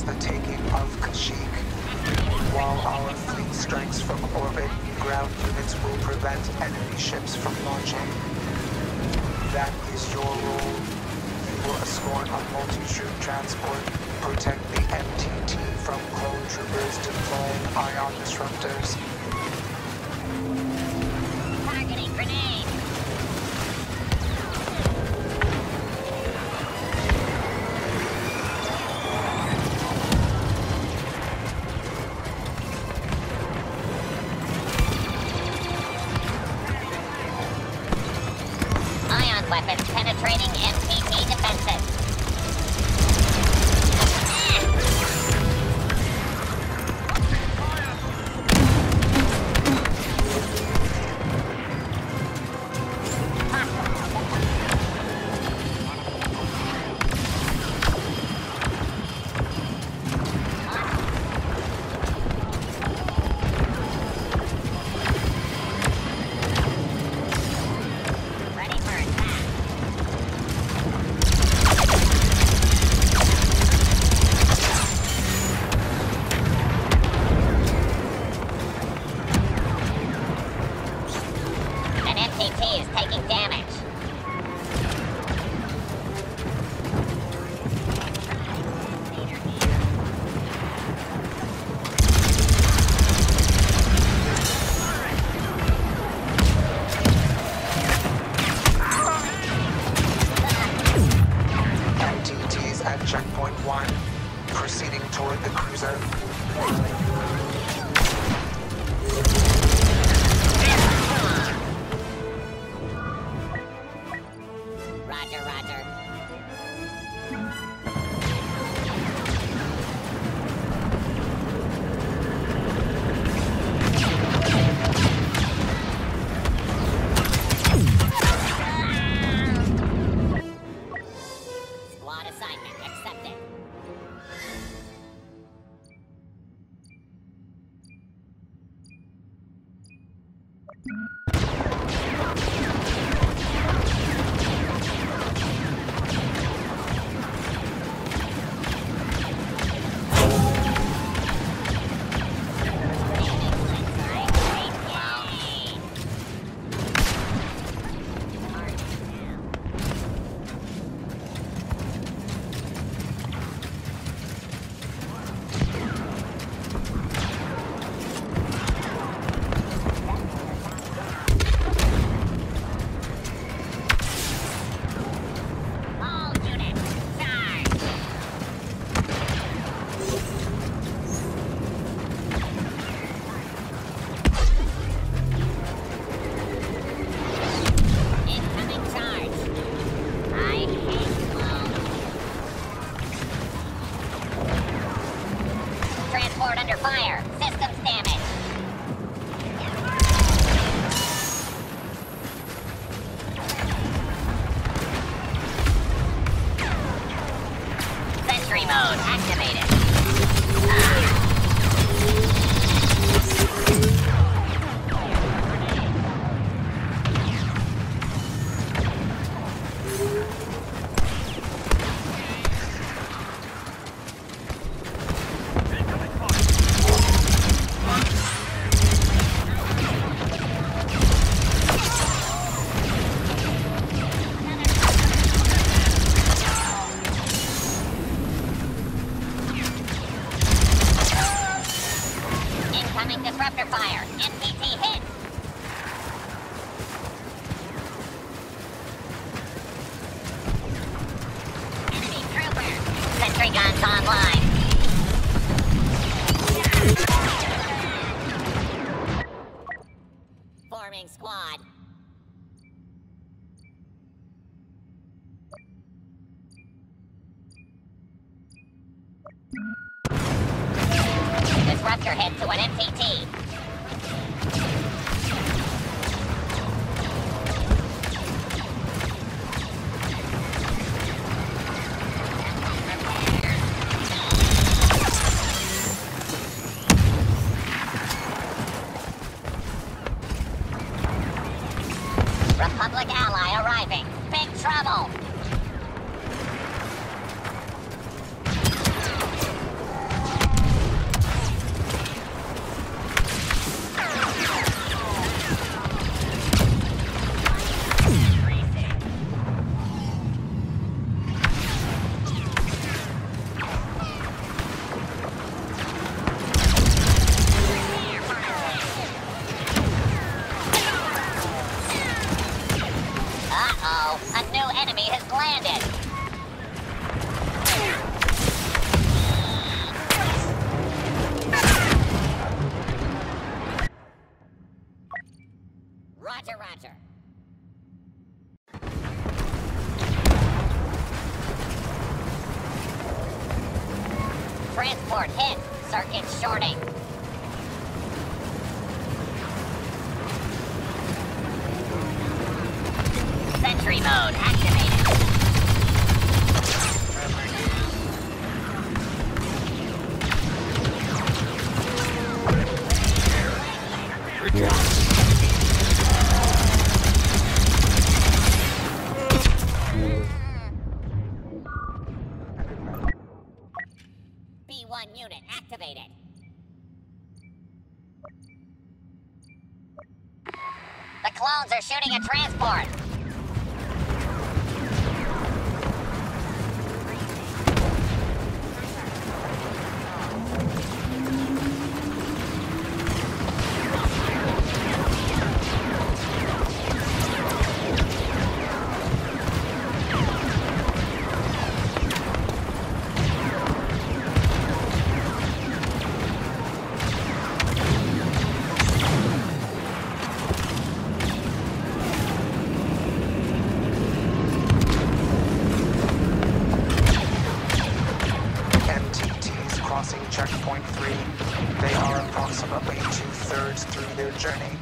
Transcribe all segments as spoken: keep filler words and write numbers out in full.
the taking of Kashyyyk. While our fleet strikes from orbit, ground units will prevent enemy ships from launching. That is your role. You will escort a multi-troop transport, protect the M T T from clone troopers deploying ion disruptors. Targeting grenade! Ion weapons penetrating M T T defenses. Is taking damage. M T Ts at checkpoint one, proceeding toward the cruiser. Roger, roger. Squad assignment accepted. Under fire. Systems damage. Sentry mode activated. Ah. Incoming disruptor fire. M T T hit. Enemy trooper. Sentry guns online. Forming squad. Disruptor hit to an M T T. Republic ally arriving. Big trouble. transport hit. Circuit shorting. Sentry mode activated. B one unit activated. The clones are shooting a transport. Checkpoint three. They are approximately two-thirds through their journey.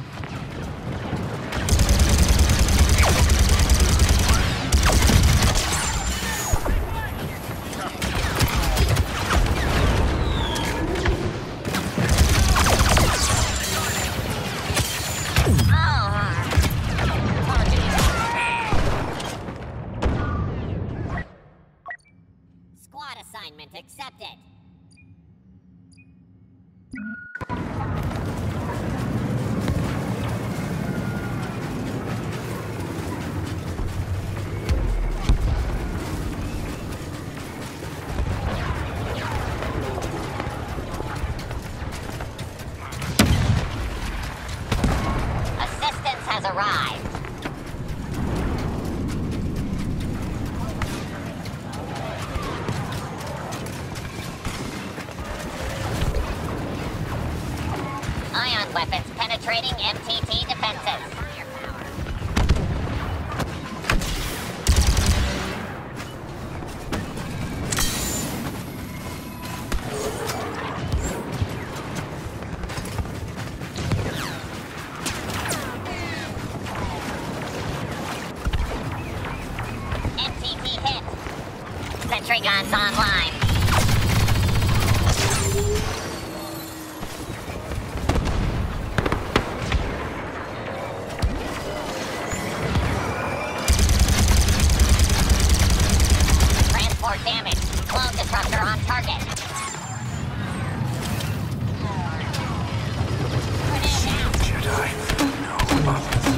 Squad assignment accepted. Assistance has arrived. Ion weapons penetrating M T T defenses. M T T hit. Sentry guns online. Damage. Clone disruptor on target. Jedi. No others.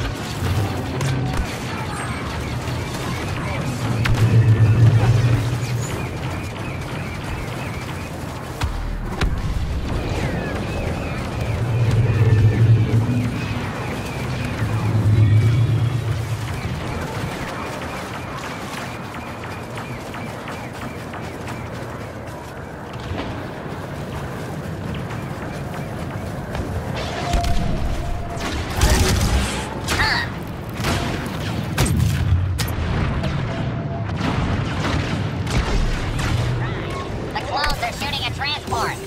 Transport.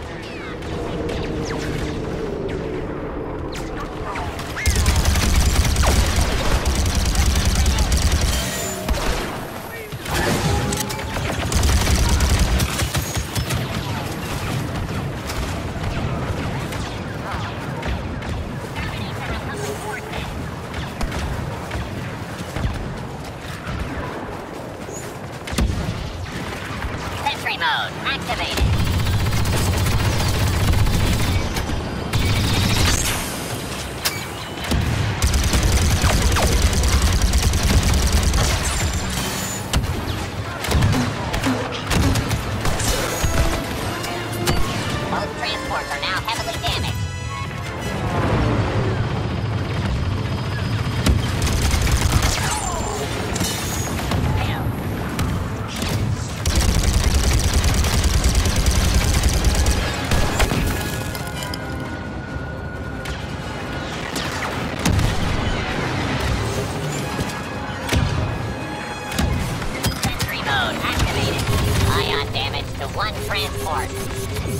Sentry mode activated. Both transports are now heavily damaged. Sentry mode activated. Ion damage to one transport.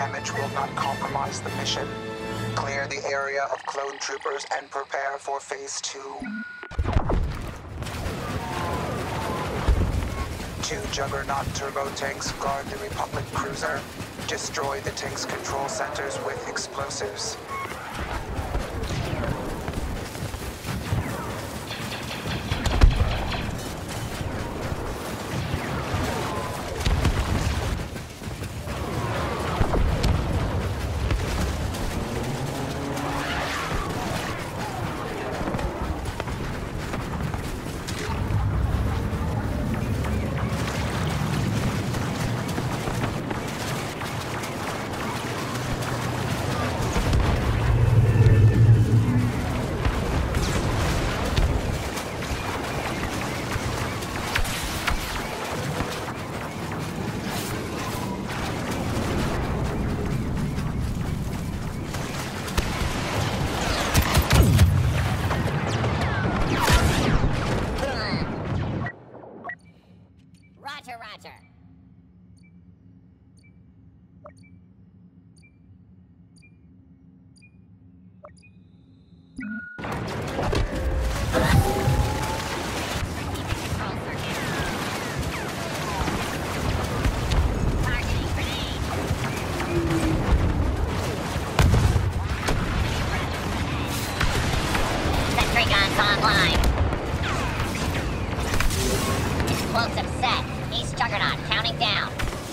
damage will not compromise the mission. Clear the area of clone troopers and prepare for phase two. Two Juggernaut turbo tanks guard the Republic cruiser. Destroy the tank's control centers with explosives. Roger, roger. Sentry guns online. Explosive set. East Juggernaut counting down.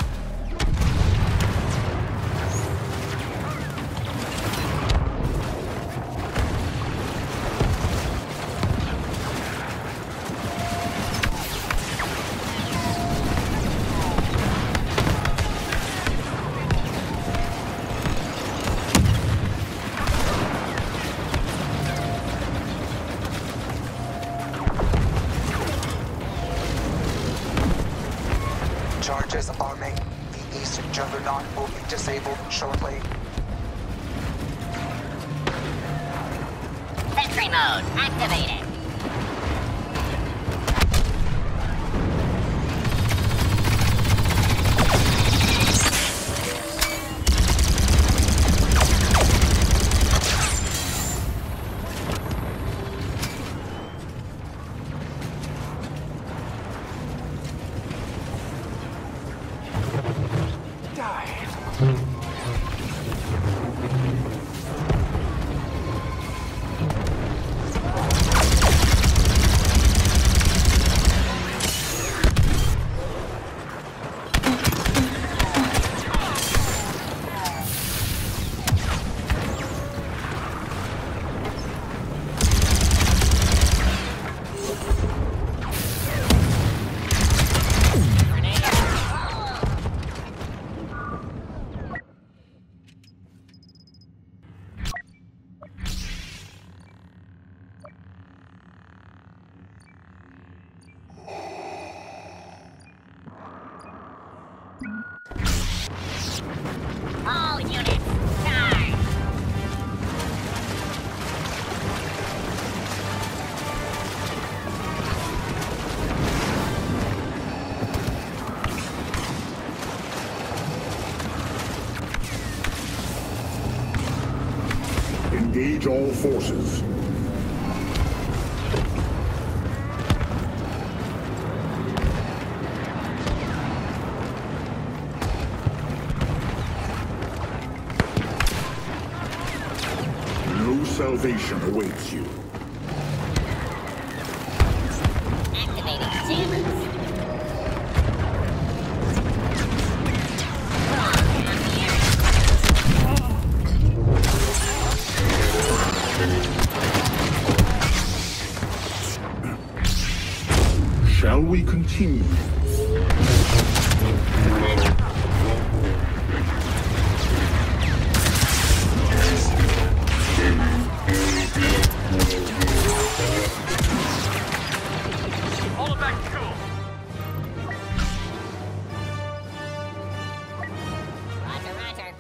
Charges arming. The East Juggernaut will be disabled shortly. Sentry mode activated. All units, charge! Engage all forces. No salvation awaits you. Activating jammers. Shall we continue? Hold it back to cool. Roger, roger.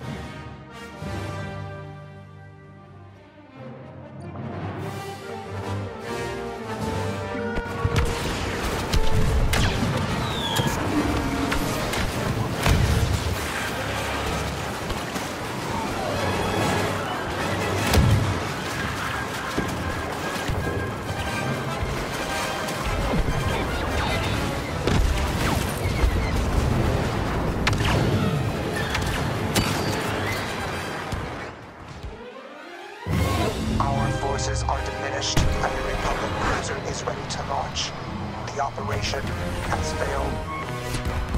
forces are diminished, and the Republic cruiser is ready to launch. The operation has failed.